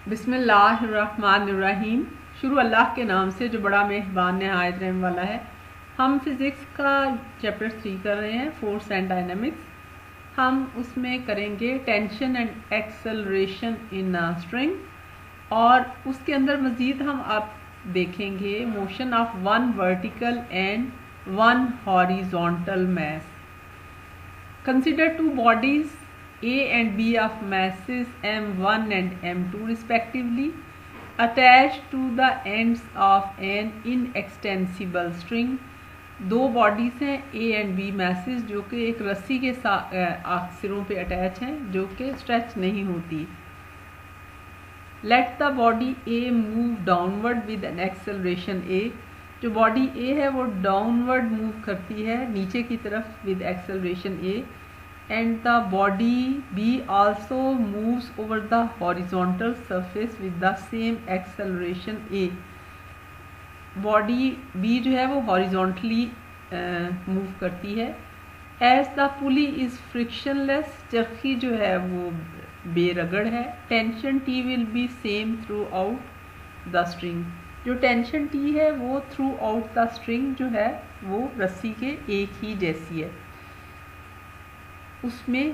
बिस्मिल्लाहिर्रहमानिर्रहीम। शुरू अल्लाह के नाम से जो बड़ा मेहरबान नहायत रहम वाला है। हम फिज़िक्स का चैप्टर 3 कर रहे हैं, फोर्स एंड डायनामिक्स। हम उसमें करेंगे tension and acceleration in a string, और उसके अंदर मज़ीद हम आप देखेंगे motion of one vertical and one horizontal mass. Consider two bodies A and B of masses m1 and m2 respectively attached to the ends of an inextensible string। दो bodies हैं A and B masses जो कि एक रस्सी के सिरों पे attach हैं जो कि स्ट्रेच नहीं होती। Let the body A move downward with an acceleration A। जो बॉडी A है वो डाउनवर्ड मूव करती है नीचे की तरफ with acceleration A, and the body B also moves over the horizontal surface with the same acceleration A। Body B जो है वो horizontally मूव करती है। As the pulley is frictionless, चरखी जो है वो बेरगड़ है। Tension T will be same throughout the string। जो टेंशन T है वो throughout the string जो है वो रस्सी के एक ही जैसी है। उसमें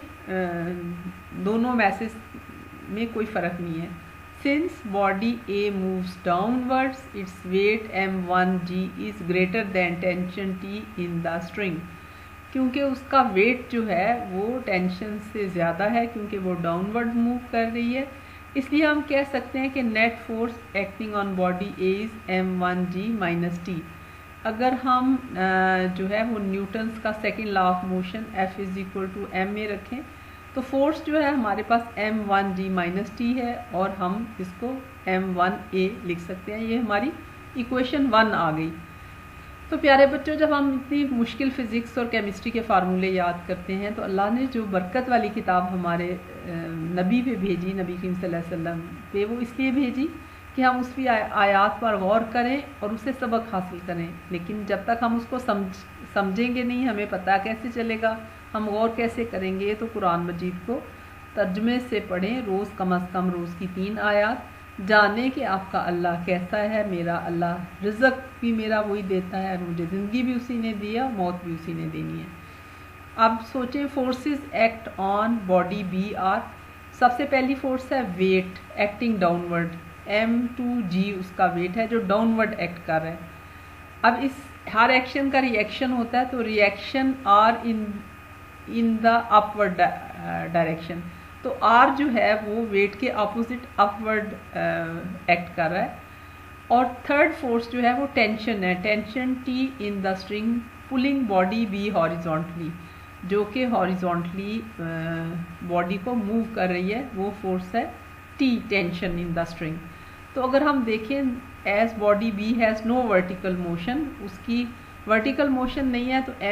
दोनों मैसेज में कोई फ़र्क नहीं है। Since body A moves downwards, it's weight m1g is greater than tension T in the string. क्योंकि उसका वेट जो है वो टेंशन से ज़्यादा है, क्योंकि वो डाउनवर्ड मूव कर रही है, इसलिए हम कह सकते हैं कि net force acting on body A is m1g minus T। अगर हम जो है वो न्यूटन्स का second law of motion F is equal to m में रखें तो फोर्स जो है हमारे पास m1g माइनस टी है, और हम इसको m1a लिख सकते हैं। ये हमारी इक्वेशन 1 आ गई। तो प्यारे बच्चों, जब हम इतनी मुश्किल फ़िज़िक्स और केमिस्ट्री के फार्मूले याद करते हैं तो अल्लाह ने जो बरकत वाली किताब हमारे नबी पे भेजी, नबी करीम सल्लल्लाहु अलैहि वसल्लम पे, वो इसलिए भेजी कि हम उसकी आयात पर गौर करें और उससे सबक हासिल करें। लेकिन जब तक हम उसको समझेंगे नहीं, हमें पता कैसे चलेगा, हम गौर कैसे करेंगे? तो कुरान मजीद को तर्जुमे से पढ़ें, रोज़ कम अज़ कम रोज़ की 3 आयात। जाने कि आपका अल्लाह कैसा है। मेरा अल्लाह रिज़्क़ भी मेरा वही देता है, मुझे ज़िंदगी भी उसी ने दी है, मौत भी उसी ने देनी है। अब सोचें, forces act on body B are. सबसे पहली फोर्स है वेट एक्टिंग डाउनवर्ड, m2g उसका वेट है जो डाउनवर्ड एक्ट कर रहा है। अब इस हर एक्शन का रिएक्शन होता है, तो reaction R in the upward direction. तो आर जो है वो वेट के अपोजिट अपवर्ड एक्ट कर रहा है। और थर्ड फोर्स जो है वो टेंशन है, tension T in the string pulling body B horizontally, जो कि हॉरिजॉन्टली बॉडी को मूव कर रही है, वो फोर्स है T, tension in the string. तो अगर हम देखें, as body B has no vertical motion, उसकी वर्टिकल मोशन नहीं है, तो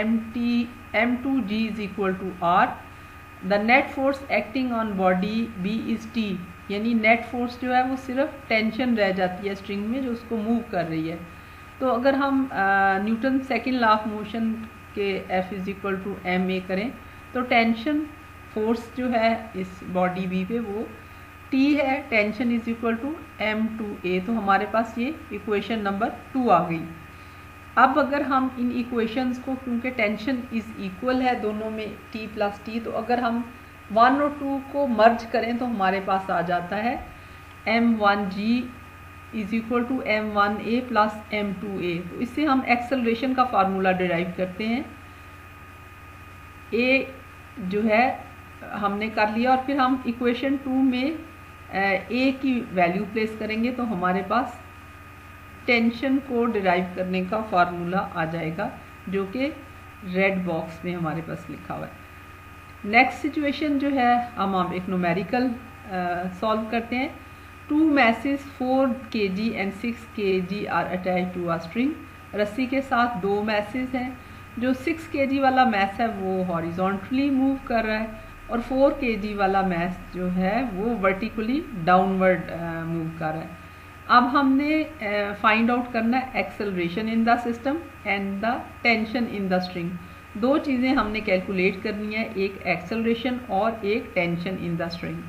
m2g is equal to R। The net force acting on body B is T, यानी नेट फोर्स जो है वो सिर्फ टेंशन रह जाती है स्ट्रिंग में जो उसको मूव कर रही है। तो अगर हम Newton second law of motion के F is equal to ma करें तो टेंशन फोर्स जो है इस बॉडी B पे वो T है, tension is equal to m2a। तो हमारे पास ये इक्वेशन नंबर 2 आ गई। अब अगर हम इन इक्वेशंस को, क्योंकि टेंशन इज़ इक्वल है दोनों में T प्लस T, तो अगर हम 1 और 2 को मर्ज करें तो हमारे पास आ जाता है m1g is equal to m1a plus m2a। तो इससे हम एक्सेलरेशन का फार्मूला डिराइव करते हैं। A जो है हमने कर लिया, और फिर हम इक्वेशन 2 में A की वैल्यू प्लेस करेंगे तो हमारे पास टेंशन को डिराइव करने का फार्मूला आ जाएगा, जो कि रेड बॉक्स में हमारे पास लिखा हुआ है। नेक्स्ट सिचुएशन जो है, हम एक न्यूमेरिकल सॉल्व करते हैं। 2 masses 4 kg and 6 kg are attach to a string. रस्सी के साथ 2 मैसेज हैं। जो 6 kg वाला मैस है वो हॉरिजॉन्टली मूव कर रहा है, और 4 kg वाला मैस जो है वो वर्टिकली डाउनवर्ड मूव कर रहा है। अब हमने फाइंड आउट करना है acceleration in the system and the tension in the string. 2 चीज़ें हमने कैलकुलेट करनी है, एक एक्सेलरेशन और एक टेंशन इन द स्ट्रिंग।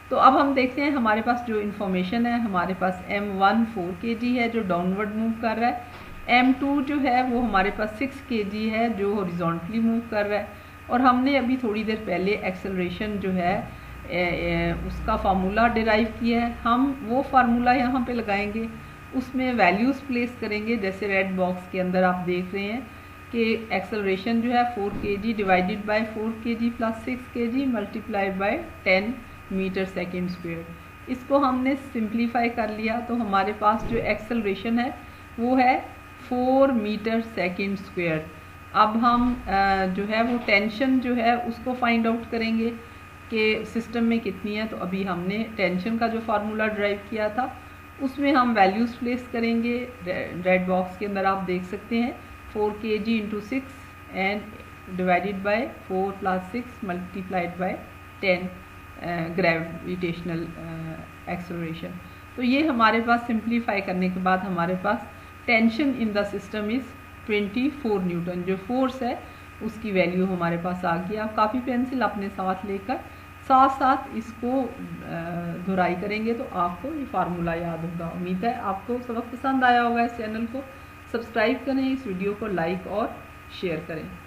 तो अब हम देखते हैं हमारे पास जो इन्फॉर्मेशन है, हमारे पास M1 4 kg है जो डाउनवर्ड मूव कर रहा है, M2 जो है वो हमारे पास 6 kg है जो हॉरिजॉन्टली मूव कर रहा है। और हमने अभी थोड़ी देर पहले एक्सेलरेशन जो है उसका फार्मूला डिराइव किया है। हम वो फार्मूला यहाँ पे लगाएंगे, उसमें वैल्यूज़ प्लेस करेंगे। जैसे रेड बॉक्स के अंदर आप देख रहे हैं कि एक्सेलरेशन जो है 4 kg divided by 4 kg plus 6 kg multiplied by 10 metre second square. इसको हमने सिंप्लीफाई कर लिया तो हमारे पास जो एक्सेलरेशन है वो है 4 मीटर सेकेंड स्क्वेयर। अब हम जो है वो टेंशन जो है उसको फाइंड आउट करेंगे कि सिस्टम में कितनी है। तो अभी हमने टेंशन का जो फार्मूला ड्राइव किया था उसमें हम वैल्यूज़ प्लेस करेंगे। रेड बॉक्स के अंदर आप देख सकते हैं 4 kg into 6 and divided by 4 plus 6 multiplied by 10 gravitational acceleration. तो ये हमारे पास सिंप्लीफाई करने के बाद हमारे पास tension in the system is 24 newton. जो फोर्स है उसकी वैल्यू हमारे पास आ गई। आप काफ़ी पेंसिल अपने साथ लेकर साथ साथ इसको दोहराई करेंगे तो आपको ये फार्मूला याद होगा। उम्मीद है आपको सबक पसंद आया होगा। इस चैनल को सब्सक्राइब करें, इस वीडियो को लाइक और शेयर करें।